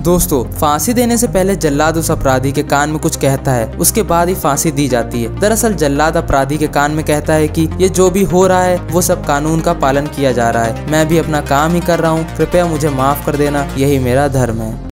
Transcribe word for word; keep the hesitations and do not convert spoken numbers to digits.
दोस्तों, फांसी देने से पहले जल्लाद उस अपराधी के कान में कुछ कहता है, उसके बाद ही फांसी दी जाती है। दरअसल जल्लाद अपराधी के कान में कहता है कि ये जो भी हो रहा है वो सब कानून का पालन किया जा रहा है, मैं भी अपना काम ही कर रहा हूँ, कृपया मुझे माफ कर देना, यही मेरा धर्म है।